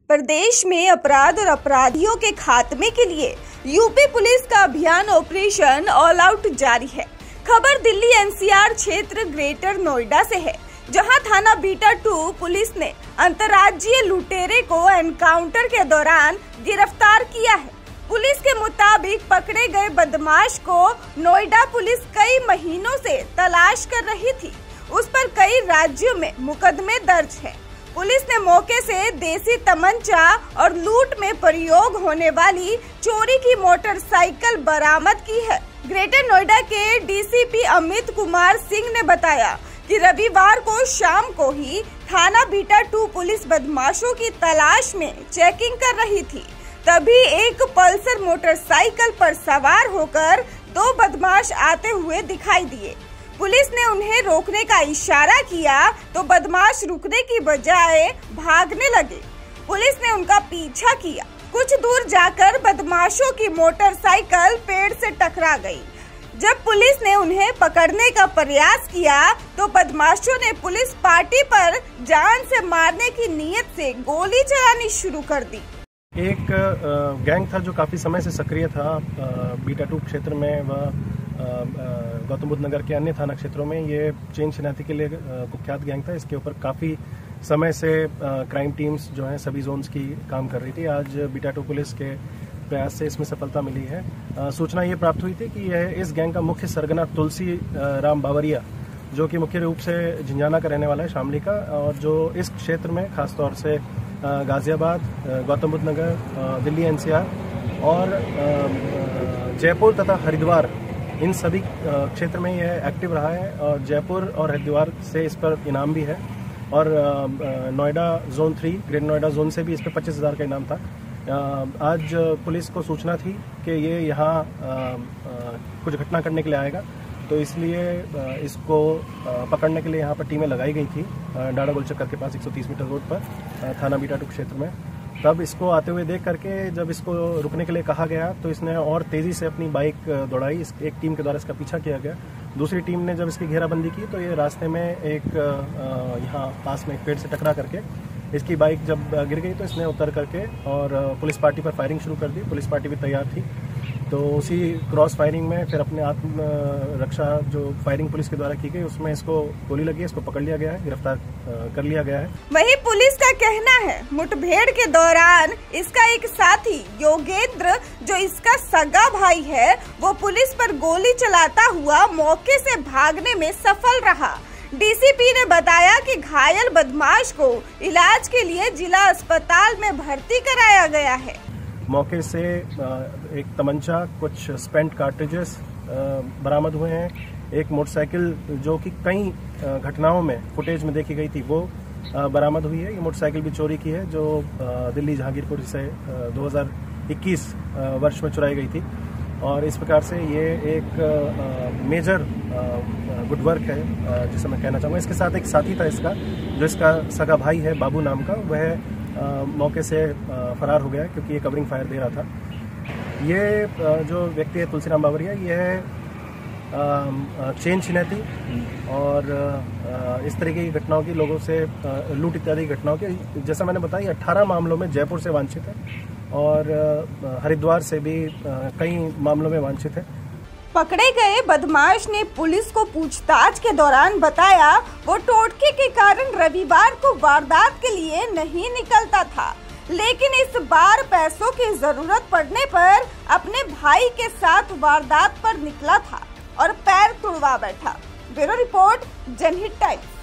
प्रदेश में अपराध और अपराधियों के खात्मे के लिए यूपी पुलिस का अभियान ऑपरेशन ऑल आउट जारी है। खबर दिल्ली एनसीआर क्षेत्र ग्रेटर नोएडा से है, जहां थाना बीटा 2 पुलिस ने अंतर्राज्यीय लुटेरे को एनकाउंटर के दौरान गिरफ्तार किया है। पुलिस के मुताबिक पकड़े गए बदमाश को नोएडा पुलिस कई महीनों से तलाश कर रही थी। उस पर कई राज्यों में मुकदमे दर्ज हैं। पुलिस ने मौके से देसी तमंचा और लूट में प्रयोग होने वाली चोरी की मोटरसाइकिल बरामद की है। ग्रेटर नोएडा के डीसीपी अमित कुमार सिंह ने बताया कि रविवार को शाम को ही थाना बीटा 2 पुलिस बदमाशों की तलाश में चेकिंग कर रही थी। तभी एक पल्सर मोटरसाइकिल पर सवार होकर 2 बदमाश आते हुए दिखाई दिए। पुलिस ने उन्हें रोकने का इशारा किया तो बदमाश रुकने की बजाय भागने लगे। पुलिस ने उनका पीछा किया। कुछ दूर जाकर बदमाशों की मोटरसाइकिल पेड़ से टकरा गई। जब पुलिस ने उन्हें पकड़ने का प्रयास किया तो बदमाशों ने पुलिस पार्टी पर जान से मारने की नीयत से गोली चलानी शुरू कर दी। एक गैंग था जो काफी समय से सक्रिय था बीटा 2 क्षेत्र में व गौतम बुद्ध नगर के अन्य थाना क्षेत्रों में। ये चेन शिनाती के लिए कुख्यात गैंग था। इसके ऊपर काफी समय से क्राइम टीम्स जो हैं सभी जोन्स की काम कर रही थी। आज बीटा 2 पुलिस के प्रयास से इसमें सफलता मिली है। सूचना ये प्राप्त हुई थी कि यह इस गैंग का मुख्य सरगना तुलसी राम बावरिया, जो कि मुख्य रूप से झिंझाना का रहने वाला है, शामली का, और जो इस क्षेत्र में खासतौर से गाजियाबाद, गौतम बुद्ध नगर, दिल्ली एनसीआर और जयपुर तथा हरिद्वार, इन सभी क्षेत्र में यह एक्टिव रहा है। और जयपुर और हरिद्वार से इस पर इनाम भी है। और Noida zone 3, greater Noida zone से भी इस पर 25,000 का इनाम था। आज पुलिस को सूचना थी कि ये यहाँ कुछ घटना करने के लिए आएगा, तो इसलिए इसको पकड़ने के लिए यहाँ पर टीमें लगाई गई थी डाड़ा गोलचक्कर के पास 130 मीटर रोड पर थाना बीटा 2 क्षेत्र में। तब इसको आते हुए देख करके जब इसको रुकने के लिए कहा गया तो इसने और तेजी से अपनी बाइक दौड़ाई। एक टीम के द्वारा इसका पीछा किया गया। दूसरी टीम ने जब इसकी घेराबंदी की तो ये रास्ते में एक यहाँ पास में एक पेड़ से टकरा करके इसकी बाइक जब गिर गई तो इसने उतर करके और पुलिस पार्टी पर फायरिंग शुरू कर दी। पुलिस पार्टी भी तैयार थी, तो उसी क्रॉस फायरिंग में फिर अपने आत्म रक्षा जो फायरिंग पुलिस के द्वारा की गई उसमें इसको गोली लगी। इसको पकड़ लिया गया है, गिरफ्तार कर लिया गया है। वहीं पुलिस का कहना है मुठभेड़ के दौरान इसका एक साथी योगेंद्र, जो इसका सगा भाई है, वो पुलिस पर गोली चलाता हुआ मौके से भागने में सफल रहा। डीसीपी ने बताया कि घायल बदमाश को इलाज के लिए जिला अस्पताल में भर्ती कराया गया है। मौके से एक तमंचा, कुछ स्पेंट कार्ट्रिजेस बरामद हुए हैं। एक मोटरसाइकिल जो कि कई घटनाओं में फुटेज में देखी गई थी वो बरामद हुई है। ये मोटरसाइकिल भी चोरी की है जो दिल्ली जहांगीरपुर से 2021 वर्ष में चुराई गई थी। और इस प्रकार से ये एक मेजर गुड वर्क है जिसे मैं कहना चाहूँगा। इसके साथ एक साथी था इसका, जो इसका सगा भाई है बाबू नाम का, वह मौके से फरार हो गया क्योंकि ये कवरिंग फायर दे रहा था। ये जो व्यक्ति है तुलसीराम बावरिया, ये है चेन छिनैती और इस तरीके की घटनाओं की, लोगों से लूट इत्यादि घटनाओं की, जैसा मैंने बताया 18 मामलों में जयपुर से वांछित है और हरिद्वार से भी कई मामलों में वांछित है। पकड़े गए बदमाश ने पुलिस को पूछताछ के दौरान बताया वो टोटके के कारण रविवार को वारदात के लिए नहीं निकलता था, लेकिन इस बार पैसों की जरूरत पड़ने पर अपने भाई के साथ वारदात पर निकला था और पैर तुड़वा बैठा। Bureau report, Janhit times.